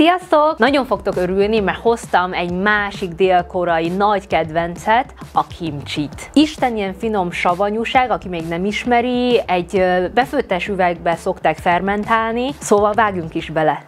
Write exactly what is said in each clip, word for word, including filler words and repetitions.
Sziasztok! Nagyon fogtok örülni, mert hoztam egy másik dél-koreai nagy kedvencet, a kimcsit. Isten ilyen finom savanyúság, aki még nem ismeri, egy befőttes üvegbe szokták fermentálni, szóval vágjunk is bele.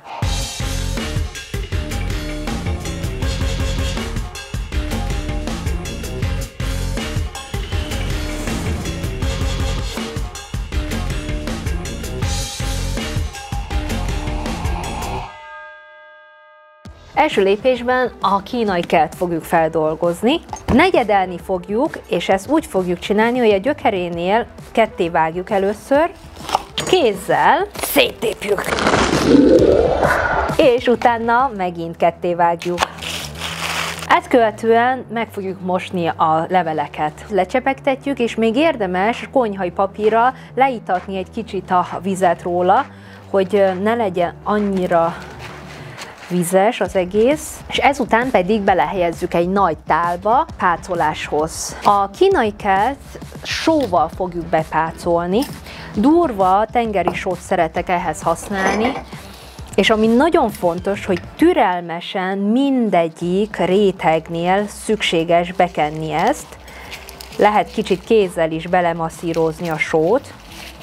Első lépésben a kínai kelt fogjuk feldolgozni. Negyedelni fogjuk, és ezt úgy fogjuk csinálni, hogy a gyökerénél ketté vágjuk először, kézzel széttépjük, és utána megint ketté vágjuk. Ezt követően meg fogjuk mosni a leveleket. Lecsepegtetjük, és még érdemes konyhai papírra leítatni egy kicsit a vizet róla, hogy ne legyen annyira vízes az egész, és ezután pedig belehelyezzük egy nagy tálba pácoláshoz. A kínai kelt sóval fogjuk bepácolni. Durva tengeri sót szeretek ehhez használni, és ami nagyon fontos, hogy türelmesen mindegyik rétegnél szükséges bekenni ezt. Lehet kicsit kézzel is belemasszírozni a sót.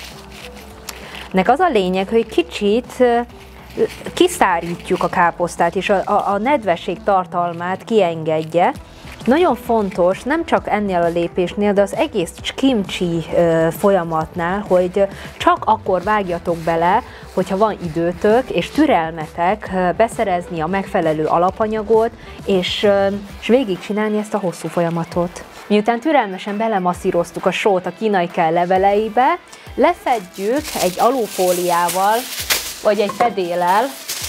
Nek az a lényeg, hogy kicsit kiszárítjuk a káposztát, és a, a, a nedvesség tartalmát kiengedje. Nagyon fontos, nem csak ennél a lépésnél, de az egész kimcsi folyamatnál, hogy csak akkor vágjatok bele, hogyha van időtök és türelmetek beszerezni a megfelelő alapanyagot, és, és végigcsinálni ezt a hosszú folyamatot. Miután türelmesen belemasszíroztuk a sót a kínai kell leveleibe, lefedjük egy alufóliával, vagy egy fedéllel,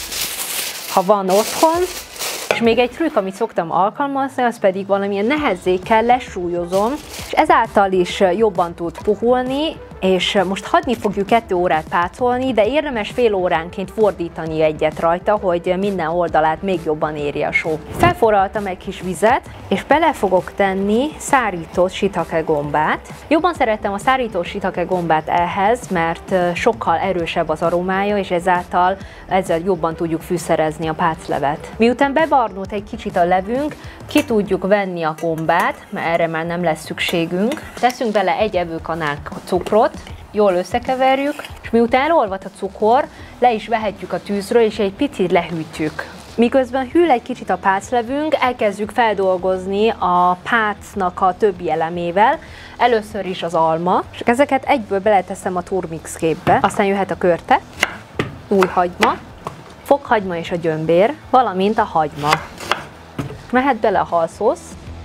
ha van otthon. És még egy trükk, amit szoktam alkalmazni, az pedig valamilyen nehezékkel lesúlyozom, és ezáltal is jobban tud puhulni, és most hagyni fogjuk kettő órát pácolni, de érdemes fél óránként fordítani egyet rajta, hogy minden oldalát még jobban érje a só. Felforraltam egy kis vizet, és bele fogok tenni szárított shiitake gombát. Jobban szeretem a szárított shiitake gombát ehhez, mert sokkal erősebb az aromája, és ezáltal ezzel jobban tudjuk fűszerezni a páclevet. Miután bebarnult egy kicsit a levünk, ki tudjuk venni a gombát, mert erre már nem lesz szükségünk. Teszünk bele egy evőkanál cukrot, jól összekeverjük, és miután elolvad a cukor, le is vehetjük a tűzről, és egy picit lehűtjük. Miközben hűl egy kicsit a páclevünk, elkezdjük feldolgozni a pácnak a többi elemével. Először is az alma, és ezeket egyből beleteszem a turmix képbe. Aztán jöhet a körte, új hagyma, fokhagyma és a gyömbér, valamint a hagyma. Mehet bele a halszósz.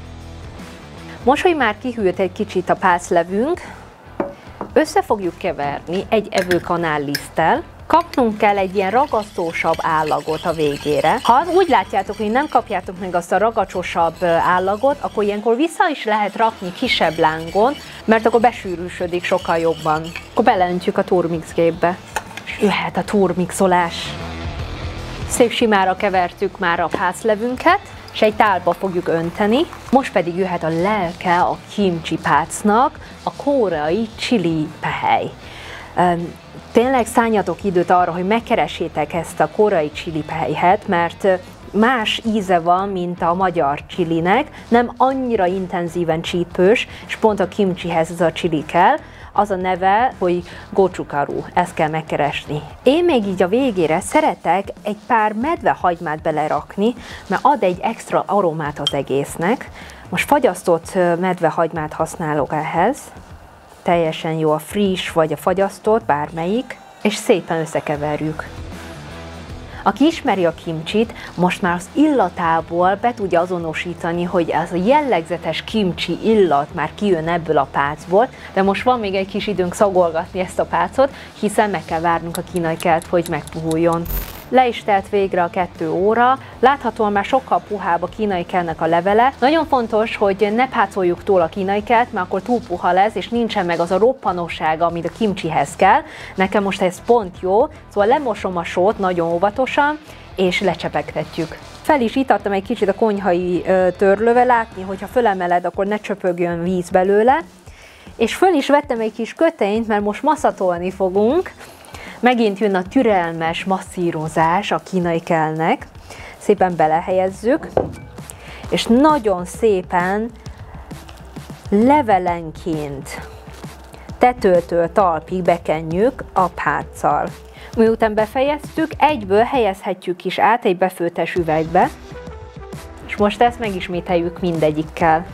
Most, hogy már kihűlt egy kicsit a páclevünk, össze fogjuk keverni egy evőkanál liszttel. Kapnunk kell egy ilyen ragasztósabb állagot a végére. Ha úgy látjátok, hogy nem kapjátok meg azt a ragacsosabb állagot, akkor ilyenkor vissza is lehet rakni kisebb lángon, mert akkor besűrűsödik sokkal jobban. Akkor beleöntjük a turmix gépbe, és jöhet a turmixolás. Szép simára kevertük már a páclevünket, és egy tálba fogjuk önteni. Most pedig jöhet a lelke a kimcsi pácnak, a koreai chili pehely. Tényleg szálljatok időt arra, hogy megkeresétek ezt a koreai chili pehelyet, mert más íze van, mint a magyar chilinek, nem annyira intenzíven csípős, és pont a kimcsihez ez a chili kell. Az a neve, hogy gochugaru, ezt kell megkeresni. Én még így a végére szeretek egy pár medvehagymát belerakni, mert ad egy extra aromát az egésznek. Most fagyasztott medvehagymát használok ehhez. Teljesen jó a friss vagy a fagyasztott, bármelyik, és szépen összekeverjük. Aki ismeri a kimcsit, most már az illatából be tudja azonosítani, hogy ez a jellegzetes kimcsi illat már kijön ebből a pácból, de most van még egy kis időnk szagolgatni ezt a pácot, hiszen meg kell várnunk a kínai kelt, hogy megpuhuljon. Le is telt végre a kettő óra, láthatóan már sokkal puhább a kínai keltnek a levele. Nagyon fontos, hogy ne pácoljuk túl a kínai kelt, mert akkor túl puha lesz, és nincsen meg az a roppanossága, amit a kimcsihez kell. Nekem most ez pont jó, szóval lemosom a sót nagyon óvatosan, és lecsepegtetjük. Fel is itattam egy kicsit a konyhai törlővel, látni, hogyha fölemeled, akkor ne csöpögjön víz belőle. És föl is vettem egy kis kötényt, mert most maszatolni fogunk. Megint jön a türelmes masszírozás a kínai kelnek. Szépen belehelyezzük, és nagyon szépen levelenként tetőtől talpig bekenjük a pálccal. Miután befejeztük, egyből helyezhetjük is át egy befőttes üvegbe, és most ezt megismételjük mindegyikkel.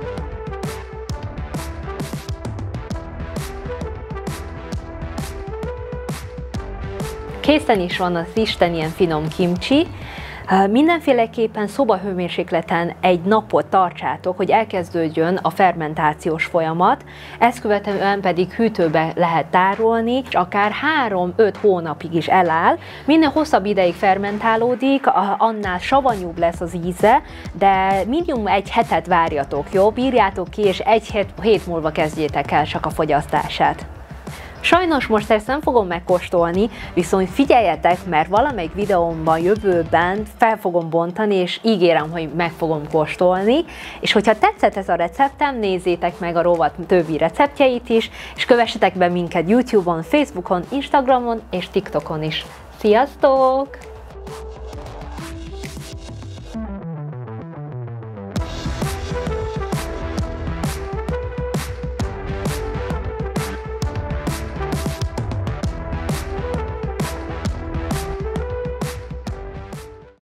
Készen is van az isten ilyen finom kimcsi. Mindenféleképpen szobahőmérsékleten egy napot tartsátok, hogy elkezdődjön a fermentációs folyamat, ezt követően pedig hűtőbe lehet tárolni, és akár három-öt hónapig is eláll. Minél hosszabb ideig fermentálódik, annál savanyúbb lesz az íze, de minimum egy hetet várjatok, jó? Bírjátok ki, és egy hét, hét múlva kezdjétek el csak a fogyasztását. Sajnos most ezt nem fogom megkóstolni, viszont figyeljetek, mert valamelyik videómban jövőben fel fogom bontani, és ígérem, hogy meg fogom kóstolni. És hogyha tetszett ez a receptem, nézzétek meg a rovat többi receptjeit is, és kövessetek be minket YouTube-on, Facebookon, Instagramon és TikTokon is. Sziasztok!